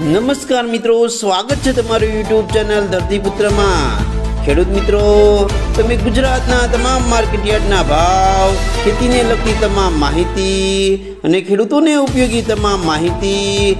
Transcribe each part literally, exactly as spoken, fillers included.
नमस्कार मित्रों, स्वागत है तमारू यूट्यूब चैनल धरतीपुत्र में। खेडूत मित्रों, तमे गुजरातना तमाम मार्केटयार्डना भाव, खेती ने लगती तमाम माहिती अने खेडूतोने उपयोगी तमाम माहिती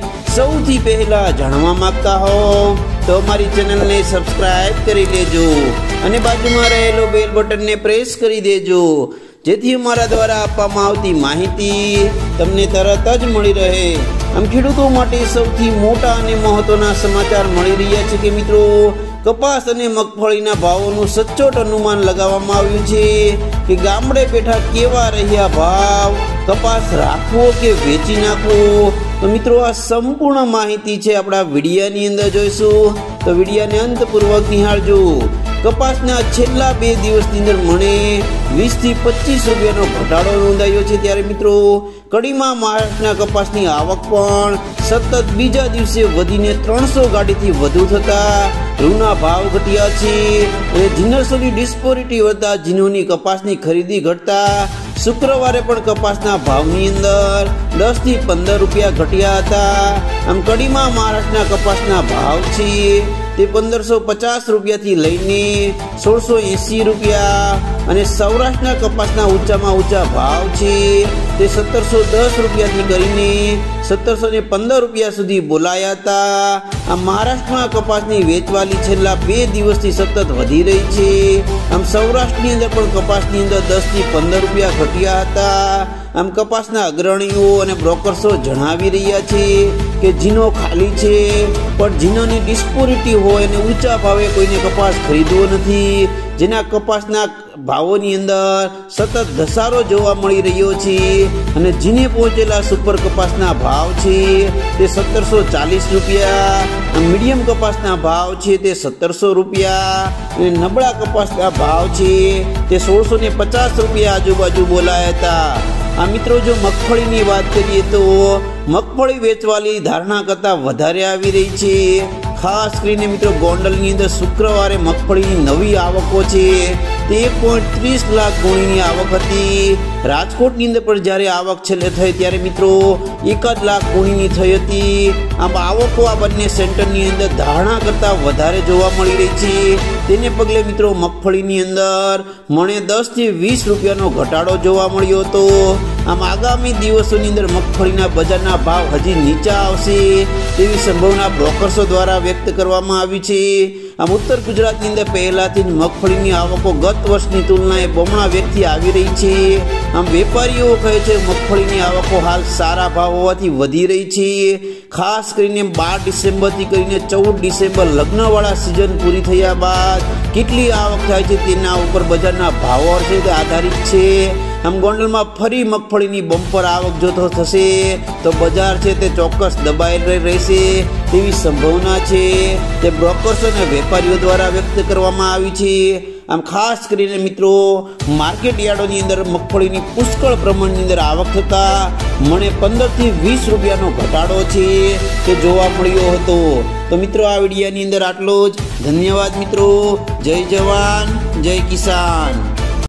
सौथी पहला जाणवा मांगता हो तो अमारी चैनल ने सब्सक्राइब करी लेजो अने बाजुमां रहेलो बेल बटन ने प्रेस करी देजो, जेथी अमारा द्वारा आपवामां आवती माहिती तमने तरत ज मळी रहे। आम खेडूतो माटे सौथी मोटा अने महत्वना समाचार मळी रह्या छे के मित्रों, कपास अने मगफळीना भावोनुं सचोट अनुमान लगाववामां आव्युं छे के गामडे बेठा केवा रह्या भाव, कपास राखवो के वेची नाखवो। तो मित्रों, आ संपूर्ण माहिती छे आपणा विडियानी अंदर जोईशुं, तो विडियाने अंतपूर्वक निहाळजो। कपासना छेल्ला बे दिवसनी अंदर मणे वीस थी पच्चीस रूपियानो घटाडो नोंधायो छे, त्यारे मित्रों कड़ीमां महाराष्ट्रना कपासनी आवक पण सतत बीजा दिवसे वधीने त्रणसो गाडीथी वधु थता रूना भाव घट्या छे अने जिनर्सोनी डिस्पोरिटी वधता जिनोनी कपासनी खरीदी घटता शुक्रवारे पण कपासना भावनी अंदर दस थी पंदर रूपिया घट्या हता। आम कड़ीमां महाराष्ट्रना कपासना भाव छे ते पंदर सौ पचास रूपिया थी लईने सोल सौ एसी रूपिया अने सौराष्ट्रना कपासना ऊंचामां ऊंचा भाव छे ते सत्तर सौ दस रूपिया थी करीने सत्तर सौ पंदर रूपिया सुधी बोलाया था। आ महाराष्ट्र कपासनी वेचवाली छेल्ला बे दिवसथी सतत वधी रही छे। आम सौराष्ट्रनी अंदर पण कपासनी अंदर दस थी पंदर रूपिया घट्या हता। आम कपासना अग्रणीओ अने ब्रोकर्सो जणावी रह्या छे के जीनो खाली छे पण जीनोनी डिस्पोरिटी होय अने ऊंचा भावे कोईने कपास खरीदवो नथी, जेना कपासना भावोनी अंदर सतत घसारो जोवा मळी रह्यो छे अने जीने पहोंचेला सुपर कपासना भाव छे ते सत्तर सौ चालीस रूपिया, मीडियम कपासना भाव छे ते सत्तर सौ रूपिया अने नबळा कपासना भाव छे ते सोल सौ ने पचास रूपिया आजुबाजु बोलाया था। आ मित्रों, जो मगफळीनी वात करीए तो मगफળી वेचवाली धारणा करता वधारे आवी रही छे। खास करीने मित्रों गोंडलनी अंदर शुक्रवारे मगफळीनी नवी आवको छे ते एक पॉइंट तीस लाख गुणीनी आवक हती। राजकोटनी अंदर पण ज्यारे आवक छेल्ले थई त्यारे मित्रों एक लाख गुणीनी थई हती। आम आवको आ बंने सेंटरनी अंदर धारणा करता वधारे जोवा मळी रही छे, तेने पगले मित्रों मगफळीनी अंदर मणे दस थी वीस रूपियानो घटाडो जोवा मळ्यो हतो। आम आगामी दिवसोनी अंदर मगफळीना बजाરના भाव हजी नीचा आवशे तेवी संभावना ब्रोकर्सो द्वारा व्यक्त करवामां आवी छे। आम उत्तर गुजरातनी अंदर पहेलाथी ज मगफळीनी आवको गत वर्षनी तुलनाए बमणा वेगथी आवी रही छे। आम वेपारीओ कहे छे मगफळीनी आवको हाल सारा भाव होवाथी वधी रही छे। खास करीने बार डिसेम्बर थी करीने चौदह डिसेम्बर लग्नवाळा सीजन पूरी थया बाद केटली आवक थाय छे तेना उपर बजाરના भावो छे ते आधारित छे। आम गोंडलमां फरी मगफळीनी बम्पर आवक जो थशे तो बजार छे ते चोक्कस दबाયેલ रहेशे तेवी संभावना छे, ते ब्रोकर्स अने वेपारीओ द्वारा व्यक्त करवामां आवी छे। आम खास करीने मित्रों मार्केट यार्डोनी अंदर मगफळीनी पुष्कळ प्रमाणनी अंदर आवक थता मणे पंदर थी वीस रूपियानो घटाडो छे ते जोवा मळ्यो हतो। तो मित्रों आ विडियोनी अंदर आटलो ज। धन्यवाद मित्रों। जय जवान जय किसान।